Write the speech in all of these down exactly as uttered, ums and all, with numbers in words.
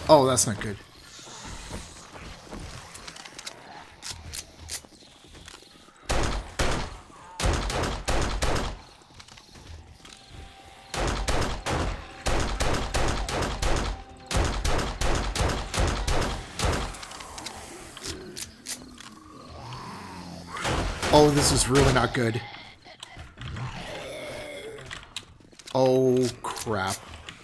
Oh, that's not good. Oh, this is really not good. Oh, crap.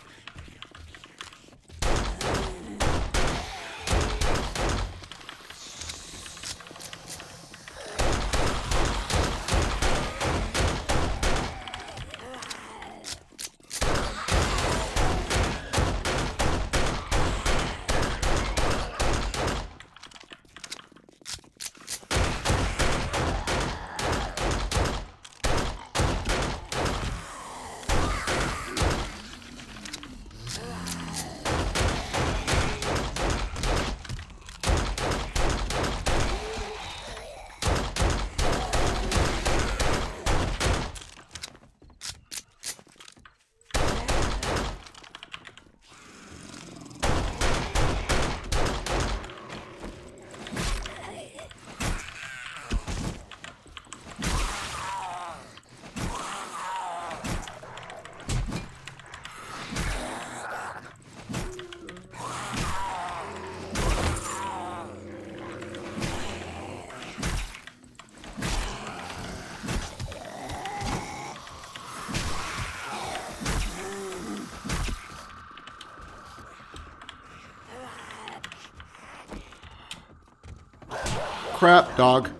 Crap, dog.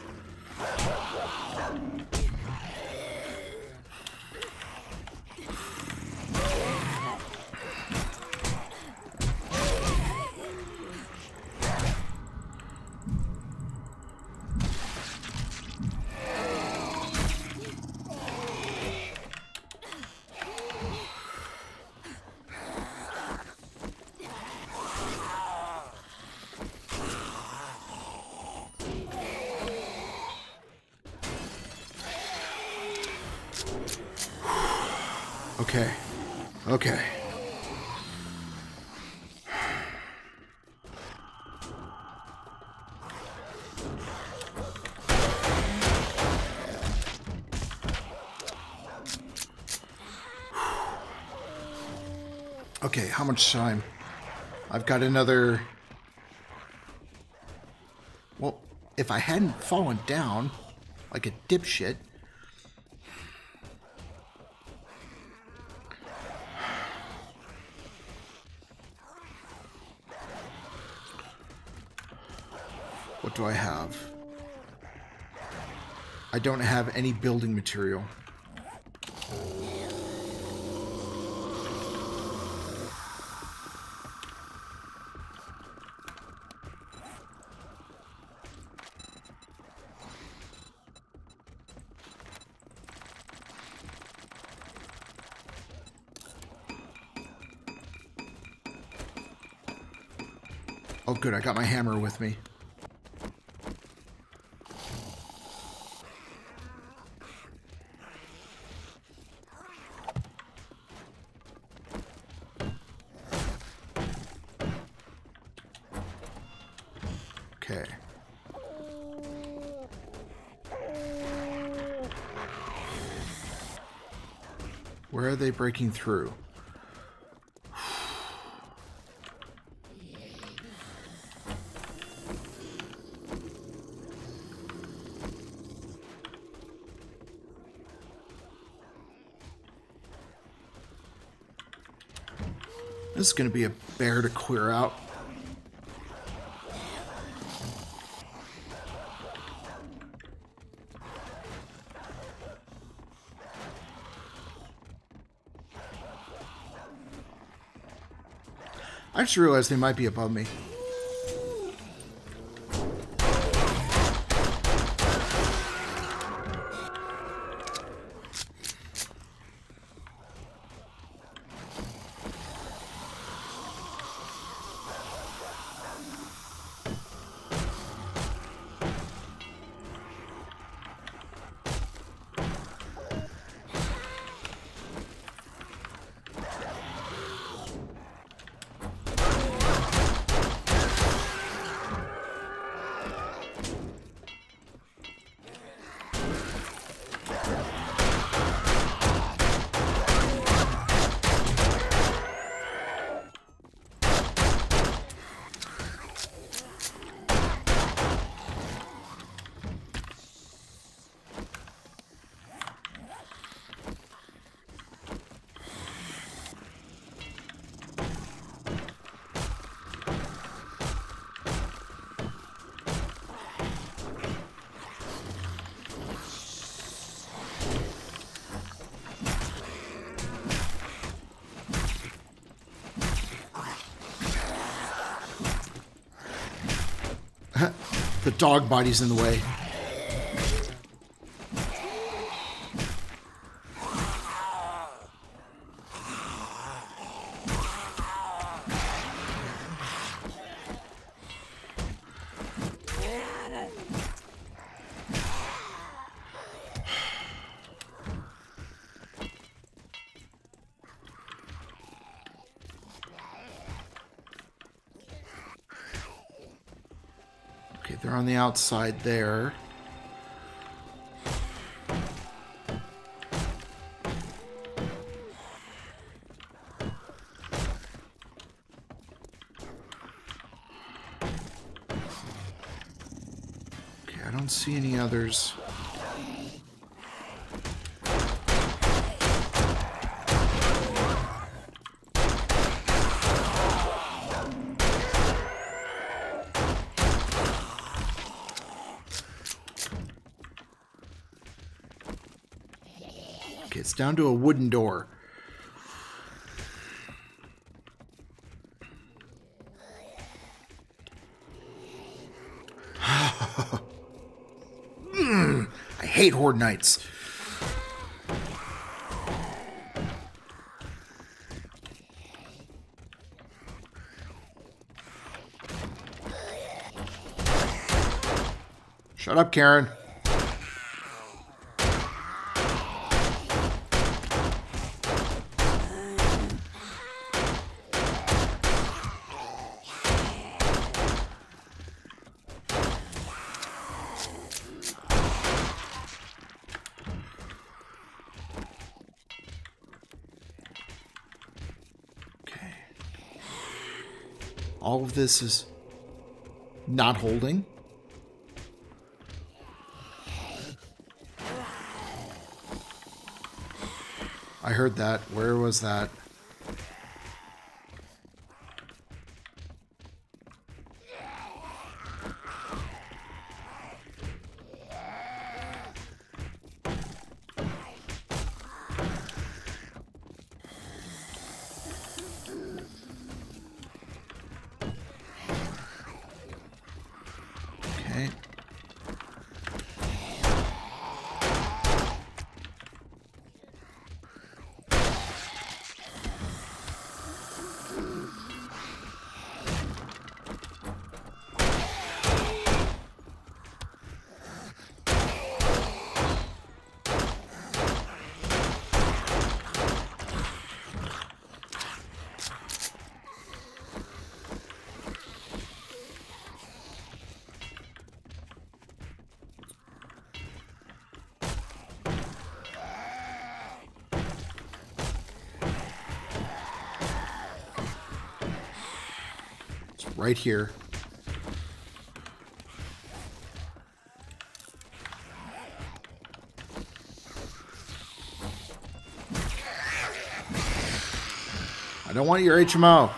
Okay. Okay. Okay, how much time? I've got another... Well, if I hadn't fallen down like a dipshit... What do I have? I don't have any building material. Oh good, I got my hammer with me. Okay. Where are they breaking through? This is going to be a bear to clear out. I just realized they might be above me. the dog body's in the way. They're on the outside there. Okay, I don't see any others. It's down to a wooden door. mm, I hate Horde Knights. Shut up, Karen. All of this is not holding. I heard that. Where was that? Right here. I don't want your H M O.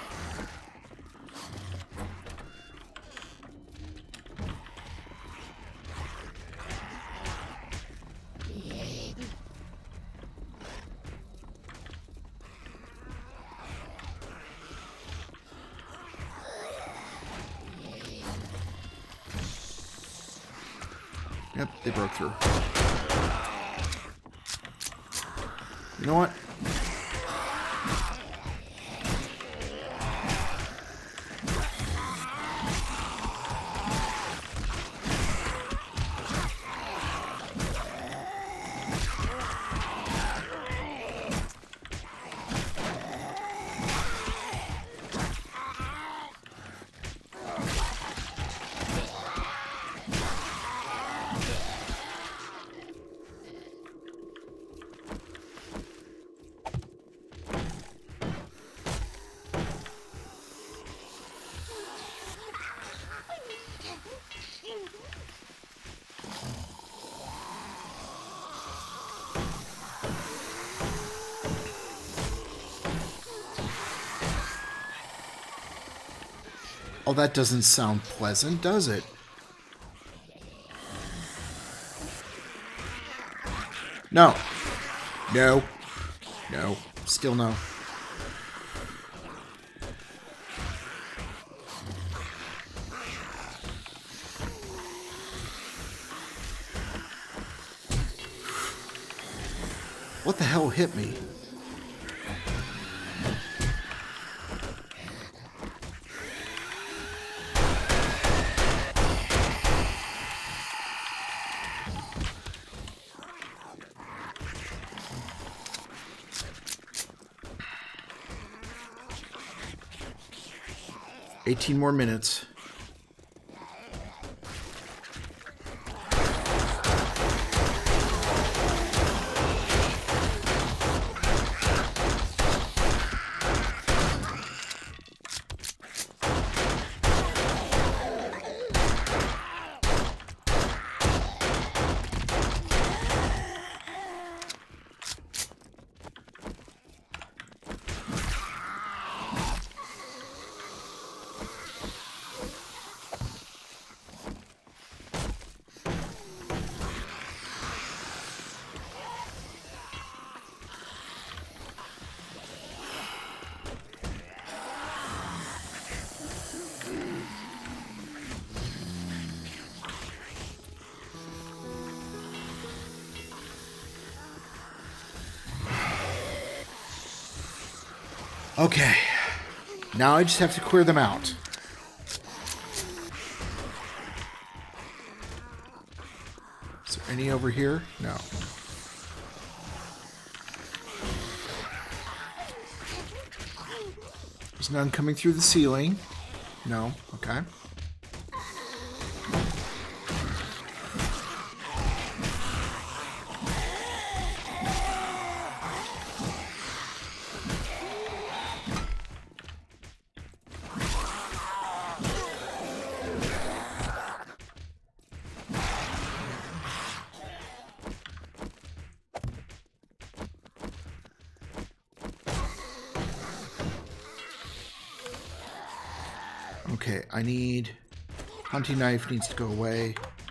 Yep, they broke through. You know what? Oh, that doesn't sound pleasant, does it? No. No. No. Still no. What the hell hit me? eighteen more minutes. Okay, now I just have to clear them out. Is there any over here? No. There's none coming through the ceiling. No, okay. Okay, I need... Hunting knife needs to go away.